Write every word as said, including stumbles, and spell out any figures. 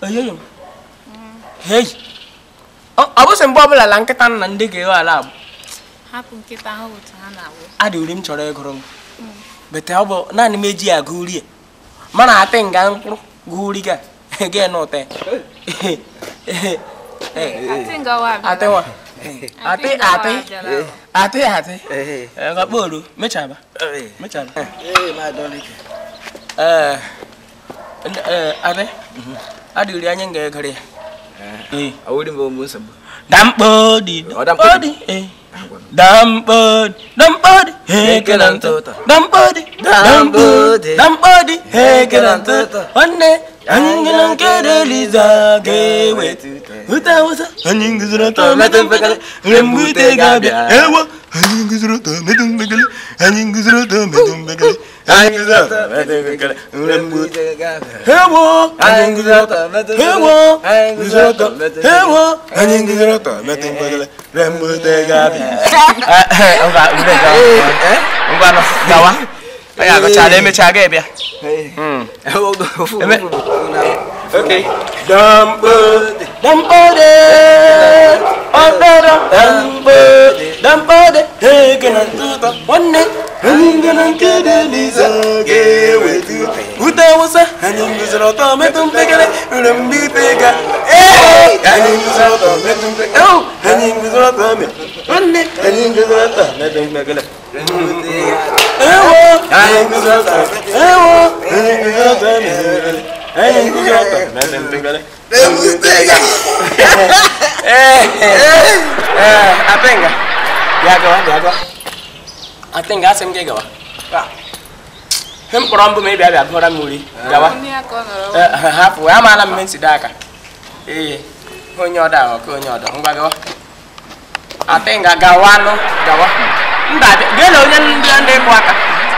Ayo. Hey. Oh, abu sembo bela langketan nandi ke wala. Hapun kita hawo tsana wo. Adi ulim chore gorong. Bete abo na ni meji aguri. Mana atenga nkuru guri ga. Ge no te. Atenga wa. Atewa. Ate ate. Ate ate. Eh ga bodu mecha ba. Mecha ba. Eh ma doli. Eh eh ate. Adi uri anya nge gare. Eh Awudi mbo musa. Dampodi. Dampodi. Eh. Dampodi. Dampodi. Hey kelantota. Dampodi. Dampodi. Dampodi. Hey kelantota. Onne angingan kedeliza gewe. Utawasa aningizrata metempekale. Rembute gabia. Ewa aningizrata metempekale. Aningizrata metempekale. Aningizrata metempekale. Rembute gabia. Ewa aningizrata metempekale. Ewa aningizrata metempekale. Ewa aningizrata metempekale. Rembute gabia. Enggak, udah jawab. Eh? Enggak no, jawab. Ayo aku cari me cari ya. Hmm. Oke. Dampode, dampode, odoro, dampode, dampode, hegenan tuta, one, hegenan kedeliza gewe tuta. Uta wasa, haning gusrota metum pegale, ulembi pega. Eh, haning gusrota metum pega. Oh, haning gusrota me. One, haning gusrota metum pegale. Ewo, haning gusrota. Ewo, haning gusrota me. Hey, you got that. Nothing bigger. Eh, eh, I think. Ya go, ya go. I think I sem ke go. Hem korambu me bia bia gora muri. Gawa. Eh, hafu ya mala men sidaka. Eh, ko nyoda ko nyoda. Ngba go. I think gawano, gawa. Nda de lo nyen ndende kwaka.